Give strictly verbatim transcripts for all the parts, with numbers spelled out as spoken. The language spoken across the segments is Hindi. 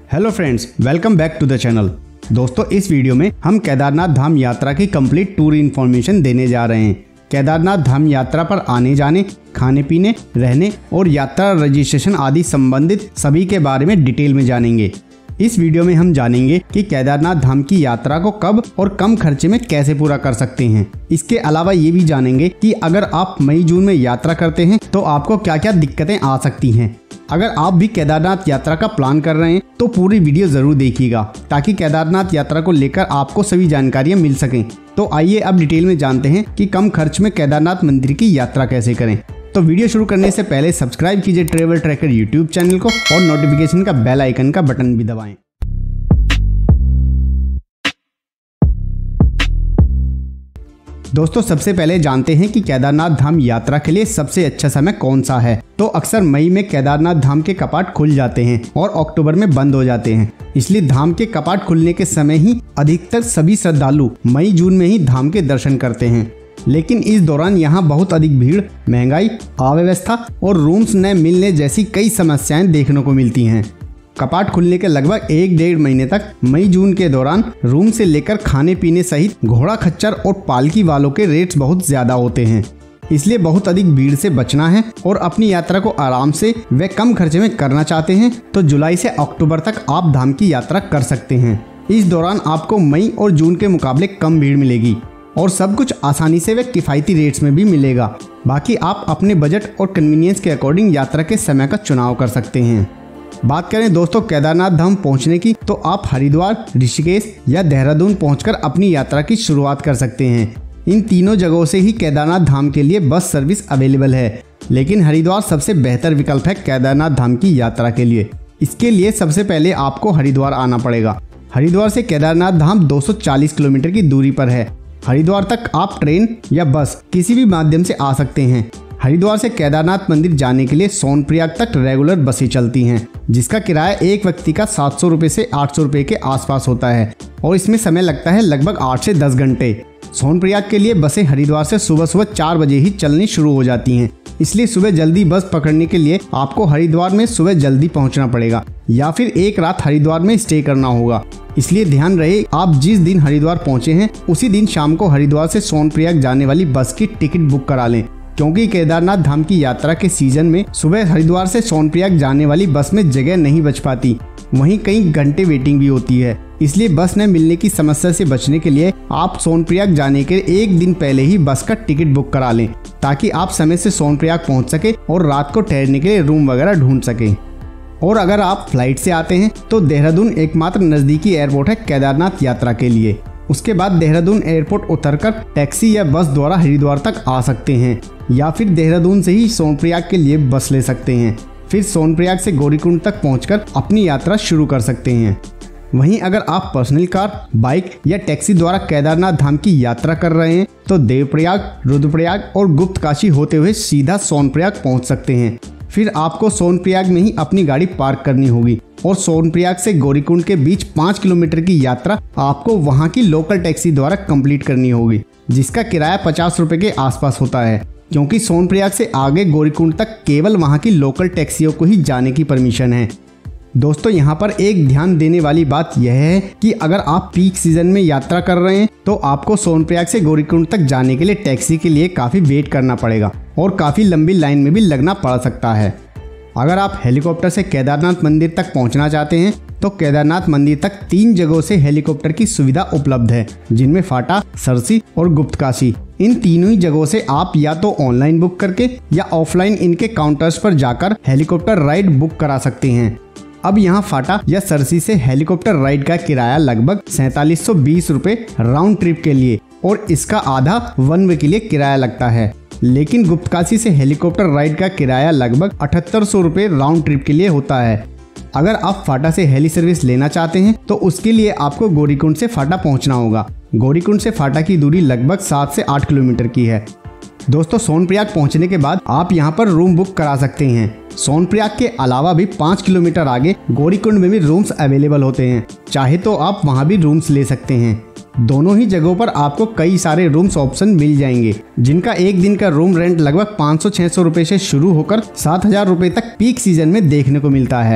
Hello friends, welcome back to the channel. दोस्तों, इस वीडियो में हम केदारनाथ धाम यात्रा की कंप्लीट टूर इन्फॉर्मेशन देने जा रहे हैं। केदारनाथ धाम यात्रा पर आने जाने, खाने पीने, रहने और यात्रा रजिस्ट्रेशन आदि संबंधित सभी के बारे में डिटेल में जानेंगे। इस वीडियो में हम जानेंगे कि केदारनाथ धाम की यात्रा को कब और कम खर्चे में कैसे पूरा कर सकते हैं। इसके अलावा ये भी जानेंगे कि अगर आप मई जून में यात्रा करते हैं तो आपको क्या क्या दिक्कतें आ सकती हैं। अगर आप भी केदारनाथ यात्रा का प्लान कर रहे हैं तो पूरी वीडियो जरूर देखिएगा ताकि केदारनाथ यात्रा को लेकर आपको सभी जानकारियां मिल सकें। तो आइए अब डिटेल में जानते हैं कि कम खर्च में केदारनाथ मंदिर की यात्रा कैसे करें। तो वीडियो शुरू करने से पहले सब्सक्राइब कीजिए ट्रैवल ट्रैकर यूट्यूब चैनल को और नोटिफिकेशन का बेल आइकन का बटन भी दबाएं। दोस्तों, सबसे पहले जानते हैं कि केदारनाथ धाम यात्रा के लिए सबसे अच्छा समय कौन सा है। तो अक्सर मई में केदारनाथ धाम के कपाट खुल जाते हैं और अक्टूबर में बंद हो जाते हैं। इसलिए धाम के कपाट खुलने के समय ही अधिकतर सभी श्रद्धालु मई जून में ही धाम के दर्शन करते हैं। लेकिन इस दौरान यहाँ बहुत अधिक भीड़, महंगाई, अव्यवस्था और रूम्स न मिलने जैसी कई समस्याएं देखने को मिलती हैं। कपाट खुलने के लगभग एक डेढ़ महीने तक मई जून के दौरान रूम से लेकर खाने पीने सहित घोड़ा खच्चर और पालकी वालों के रेट्स बहुत ज्यादा होते हैं। इसलिए बहुत अधिक भीड़ से बचना है और अपनी यात्रा को आराम से व कम खर्चे में करना चाहते हैं तो जुलाई से अक्टूबर तक आप धाम की यात्रा कर सकते हैं। इस दौरान आपको मई और जून के मुकाबले कम भीड़ मिलेगी और सब कुछ आसानी से व किफ़ायती रेट्स में भी मिलेगा। बाकी आप अपने बजट और कन्वीनियंस के अकॉर्डिंग यात्रा के समय का चुनाव कर सकते हैं। बात करें दोस्तों केदारनाथ धाम पहुंचने की, तो आप हरिद्वार, ऋषिकेश या देहरादून पहुंचकर अपनी यात्रा की शुरुआत कर सकते हैं। इन तीनों जगहों से ही केदारनाथ धाम के लिए बस सर्विस अवेलेबल है, लेकिन हरिद्वार सबसे बेहतर विकल्प है केदारनाथ धाम की यात्रा के लिए। इसके लिए सबसे पहले आपको हरिद्वार आना पड़ेगा। हरिद्वार से केदारनाथ धाम दो सौ चालीस किलोमीटर की दूरी पर है। हरिद्वार तक आप ट्रेन या बस किसी भी माध्यम से आ सकते हैं। हरिद्वार से केदारनाथ मंदिर जाने के लिए सोनप्रयाग तक रेगुलर बसें चलती हैं, जिसका किराया एक व्यक्ति का सात सौ रुपये से आठ सौ रुपये के आसपास होता है और इसमें समय लगता है लगभग आठ से दस घंटे। सोनप्रयाग के लिए बसें हरिद्वार से सुबह सुबह चार बजे ही चलनी शुरू हो जाती हैं। इसलिए सुबह जल्दी बस पकड़ने के लिए आपको हरिद्वार में सुबह जल्दी पहुंचना पड़ेगा या फिर एक रात हरिद्वार में स्टे करना होगा। इसलिए ध्यान रहे, आप जिस दिन हरिद्वार पहुंचे हैं उसी दिन शाम को हरिद्वार से सोनप्रयाग जाने वाली बस की टिकट बुक करा लें, क्योंकि केदारनाथ धाम की यात्रा के सीजन में सुबह हरिद्वार से सोनप्रयाग जाने वाली बस में जगह नहीं बच पाती, वहीं कई घंटे वेटिंग भी होती है। इसलिए बस न मिलने की समस्या से बचने के लिए आप सोनप्रयाग जाने के एक दिन पहले ही बस का टिकट बुक करा लें, ताकि आप समय से सोनप्रयाग पहुंच सके और रात को ठहरने के लिए रूम वगैरह ढूंढ सके। और अगर आप फ्लाइट से आते हैं तो देहरादून एकमात्र नजदीकी एयरपोर्ट है केदारनाथ यात्रा के लिए। उसके बाद देहरादून एयरपोर्ट उतरकर टैक्सी या बस द्वारा हरिद्वार तक आ सकते हैं या फिर देहरादून से ही सोनप्रयाग के लिए बस ले सकते हैं। फिर सोनप्रयाग से गौरीकुंड तक पहुंचकर अपनी यात्रा शुरू कर सकते हैं। वहीं अगर आप पर्सनल कार, बाइक या टैक्सी द्वारा केदारनाथ धाम की यात्रा कर रहे हैं तो देवप्रयाग, रुद्रप्रयाग और गुप्तकाशी होते हुए सीधा सोनप्रयाग पहुंच सकते हैं। फिर आपको सोनप्रयाग में ही अपनी गाड़ी पार्क करनी होगी और सोनप्रयाग से गौरीकुंड के बीच पाँच किलोमीटर की यात्रा आपको वहां की लोकल टैक्सी द्वारा कंप्लीट करनी होगी, जिसका किराया पचास रुपए के आसपास होता है, क्योंकि सोनप्रयाग से आगे गौरीकुंड तक केवल वहां की लोकल टैक्सियों को ही जाने की परमिशन है। दोस्तों, यहाँ पर एक ध्यान देने वाली बात यह है कि अगर आप पीक सीजन में यात्रा कर रहे हैं तो आपको सोनप्रयाग से गौरीकुंड तक जाने के लिए टैक्सी के लिए काफी वेट करना पड़ेगा और काफी लंबी लाइन में भी लगना पड़ सकता है। अगर आप हेलीकॉप्टर से केदारनाथ मंदिर तक पहुंचना चाहते हैं तो केदारनाथ मंदिर तक तीन जगहों से हेलीकॉप्टर की सुविधा उपलब्ध है, जिनमें फाटा, सरसी और गुप्तकाशी। इन तीनों ही जगहों से आप या तो ऑनलाइन बुक करके या ऑफलाइन इनके काउंटर्स पर जाकर हेलीकॉप्टर राइड बुक करा सकते हैं। अब यहाँ फाटा या सरसी से हेलीकॉप्टर राइड का किराया लगभग सैतालीस सौ बीस रुपए राउंड ट्रिप के लिए और इसका आधा वन वे के लिए किराया लगता है। लेकिन गुप्तकाशी से हेलीकॉप्टर राइड का किराया लगभग अठहत्तर सौ रुपए राउंड ट्रिप के लिए होता है। अगर आप फाटा से हेली सर्विस लेना चाहते हैं तो उसके लिए आपको गौरीकुंड से फाटा पहुंचना होगा। गौरीकुंड से फाटा की दूरी लगभग सात से आठ किलोमीटर की है। दोस्तों, सोनप्रयाग पहुंचने के बाद आप यहां पर रूम बुक करा सकते हैं। सोनप्रयाग के अलावा भी पाँच किलोमीटर आगे गौरीकुंड में भी रूम्स अवेलेबल होते हैं, चाहे तो आप वहां भी रूम्स ले सकते हैं। दोनों ही जगहों पर आपको कई सारे रूम्स ऑप्शन मिल जाएंगे, जिनका एक दिन का रूम रेंट लगभग पाँच सौ छह सौ रुपए से शुरू होकर सात हजार रुपए तक पीक सीजन में देखने को मिलता है।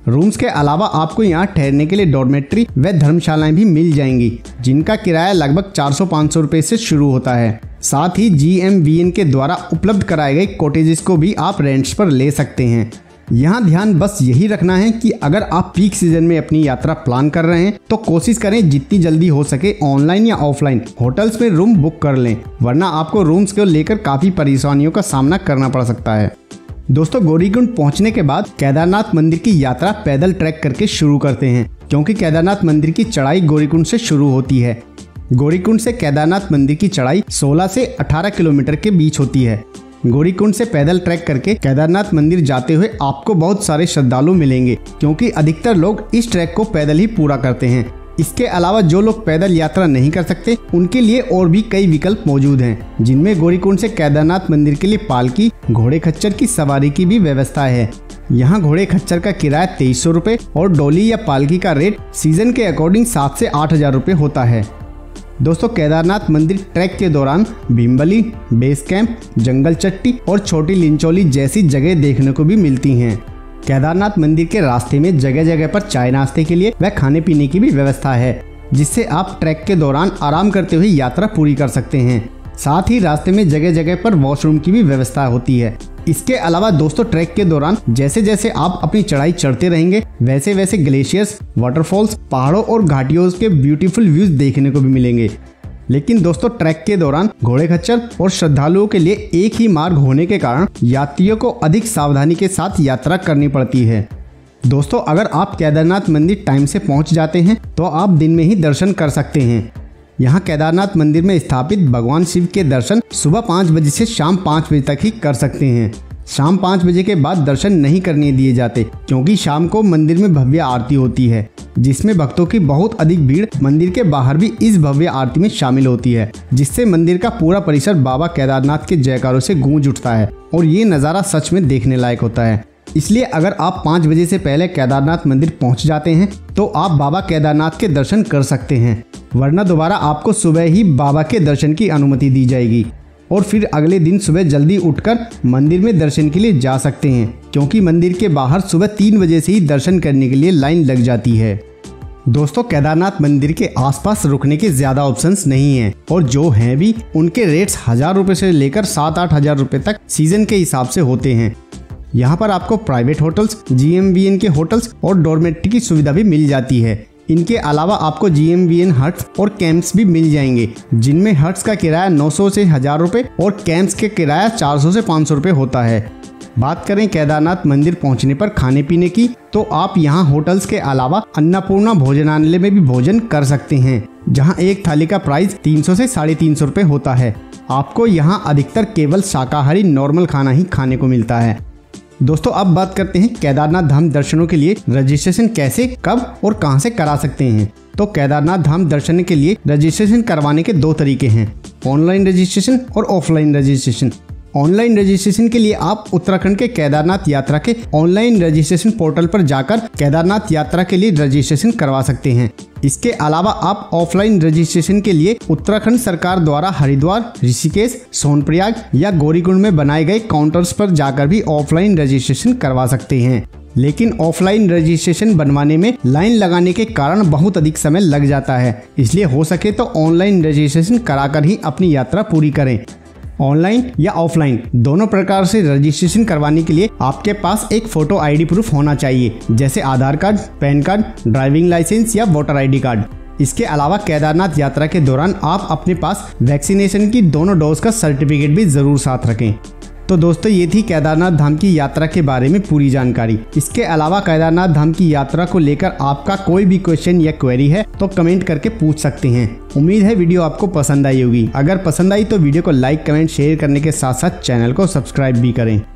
रूम्स के अलावा आपको यहाँ ठहरने के लिए डॉर्मेट्री व धर्मशालाएं भी मिल जाएंगी, जिनका किराया लगभग चार सौ पाँच सौ रुपए से शुरू होता है। साथ ही जी एम वी एन के द्वारा उपलब्ध कराए गए कॉटेजेस को भी आप रेंट्स पर ले सकते हैं। यहाँ ध्यान बस यही रखना है कि अगर आप पीक सीजन में अपनी यात्रा प्लान कर रहे हैं तो कोशिश करें जितनी जल्दी हो सके ऑनलाइन या ऑफलाइन होटल्स में रूम बुक कर लें, वरना आपको रूम्स को लेकर काफी परेशानियों का सामना करना पड़ सकता है। दोस्तों, गौरीकुंड पहुंचने के बाद केदारनाथ मंदिर की यात्रा पैदल ट्रैक करके शुरू करते हैं, क्योंकि केदारनाथ मंदिर की चढ़ाई गौरीकुंड से शुरू होती है। गौरीकुंड से केदारनाथ मंदिर की चढ़ाई सोलह से अठारह किलोमीटर के बीच होती है। गौरीकुंड से पैदल ट्रैक करके केदारनाथ मंदिर जाते हुए आपको बहुत सारे श्रद्धालु मिलेंगे, क्योंकि अधिकतर लोग इस ट्रैक को पैदल ही पूरा करते हैं। इसके अलावा जो लोग पैदल यात्रा नहीं कर सकते उनके लिए और भी कई विकल्प मौजूद हैं, जिनमें गौरीकुंड से केदारनाथ मंदिर के लिए पालकी, घोड़े खच्चर की सवारी की भी व्यवस्था है। यहाँ घोड़े खच्चर का किराया तेईस सौ रुपए और डोली या पालकी का रेट सीजन के अकॉर्डिंग सात से आठ हजार रुपए होता है। दोस्तों, केदारनाथ मंदिर ट्रैक के दौरान भीमबली, बेस कैंप, जंगल चट्टी और छोटी लिंचोली जैसी जगह देखने को भी मिलती हैं। केदारनाथ मंदिर के रास्ते में जगह जगह पर चाय नाश्ते के लिए व खाने पीने की भी व्यवस्था है, जिससे आप ट्रैक के दौरान आराम करते हुए यात्रा पूरी कर सकते हैं। साथ ही रास्ते में जगह जगह पर वॉशरूम की भी व्यवस्था होती है। इसके अलावा दोस्तों, ट्रैक के दौरान जैसे जैसे आप अपनी चढ़ाई चढ़ते रहेंगे वैसे वैसे ग्लेशियर्स, वाटरफॉल्स, पहाड़ों और घाटियों के ब्यूटीफुल व्यूज देखने को भी मिलेंगे। लेकिन दोस्तों, ट्रैक के दौरान घोड़े खच्चर और श्रद्धालुओं के लिए एक ही मार्ग होने के कारण यात्रियों को अधिक सावधानी के साथ यात्रा करनी पड़ती है। दोस्तों, अगर आप केदारनाथ मंदिर टाइम से पहुंच जाते हैं तो आप दिन में ही दर्शन कर सकते हैं। यहाँ केदारनाथ मंदिर में स्थापित भगवान शिव के दर्शन सुबह पाँच बजे से शाम पाँच बजे तक ही कर सकते हैं। शाम पाँच बजे के बाद दर्शन नहीं करने दिए जाते, क्योंकि शाम को मंदिर में भव्य आरती होती है, जिसमें भक्तों की बहुत अधिक भीड़ मंदिर के बाहर भी इस भव्य आरती में शामिल होती है, जिससे मंदिर का पूरा परिसर बाबा केदारनाथ के जयकारों से गूंज उठता है और ये नज़ारा सच में देखने लायक होता है। इसलिए अगर आप पाँच बजे से पहले केदारनाथ मंदिर पहुंच जाते हैं तो आप बाबा केदारनाथ के दर्शन कर सकते हैं, वरना दोबारा आपको सुबह ही बाबा के दर्शन की अनुमति दी जाएगी और फिर अगले दिन सुबह जल्दी उठकर मंदिर में दर्शन के लिए जा सकते हैं, क्योंकि मंदिर के बाहर सुबह तीन बजे से ही दर्शन करने के लिए लाइन लग जाती है। दोस्तों, केदारनाथ मंदिर के आसपास रुकने के ज्यादा ऑप्शंस नहीं हैं और जो हैं भी उनके रेट्स हजार रुपए से लेकर सात आठ हजार रुपए तक सीजन के हिसाब से होते हैं। यहाँ पर आपको private hotels, G M V N के होटल्स और डॉर्मेट्री की सुविधा भी मिल जाती है। इनके अलावा आपको G M V N huts और कैंप्स भी मिल जाएंगे, जिनमें हट्स का किराया नौ सौ से हजार रुपए और कैंप्स के किराया चार सौ से पाँच सौ रुपए होता है। बात करें केदारनाथ मंदिर पहुंचने पर खाने पीने की, तो आप यहां होटल्स के अलावा अन्नपूर्णा भोजनालय में भी भोजन कर सकते हैं, जहां एक थाली का प्राइस तीन सौ से साढ़े तीन सौ रुपए होता है। आपको यहां अधिकतर केवल शाकाहारी नॉर्मल खाना ही खाने को मिलता है। दोस्तों, अब बात करते हैं केदारनाथ धाम दर्शनों के लिए रजिस्ट्रेशन कैसे, कब और कहां से करा सकते हैं। तो केदारनाथ धाम दर्शन के लिए रजिस्ट्रेशन करवाने के दो तरीके हैं, ऑनलाइन रजिस्ट्रेशन और ऑफलाइन रजिस्ट्रेशन। ऑनलाइन रजिस्ट्रेशन के लिए आप उत्तराखंड के केदारनाथ यात्रा के ऑनलाइन रजिस्ट्रेशन पोर्टल पर जाकर केदारनाथ यात्रा के लिए रजिस्ट्रेशन करवा सकते हैं। इसके अलावा आप ऑफलाइन रजिस्ट्रेशन के लिए उत्तराखंड सरकार द्वारा हरिद्वार, ऋषिकेश, सोनप्रयाग या गौरीकुंड में बनाए गए काउंटर्स पर जाकर भी ऑफलाइन रजिस्ट्रेशन करवा सकते हैं। लेकिन ऑफलाइन रजिस्ट्रेशन बनवाने में लाइन लगाने के कारण बहुत अधिक समय लग जाता है, इसलिए हो सके तो ऑनलाइन रजिस्ट्रेशन कराकर ही अपनी यात्रा पूरी करें। ऑनलाइन या ऑफलाइन दोनों प्रकार से रजिस्ट्रेशन करवाने के लिए आपके पास एक फोटो आईडी प्रूफ होना चाहिए, जैसे Aadhaar card, PAN card, driving licence या वोटर आईडी कार्ड। इसके अलावा केदारनाथ यात्रा के दौरान आप अपने पास वैक्सीनेशन की दोनों डोज का सर्टिफिकेट भी जरूर साथ रखें। तो दोस्तों, ये थी केदारनाथ धाम की यात्रा के बारे में पूरी जानकारी। इसके अलावा केदारनाथ धाम की यात्रा को लेकर आपका कोई भी क्वेश्चन या क्वेरी है तो कमेंट करके पूछ सकते हैं। उम्मीद है वीडियो आपको पसंद आई होगी। अगर पसंद आई तो वीडियो को लाइक, कमेंट, शेयर करने के साथ साथ चैनल को सब्सक्राइब भी करें।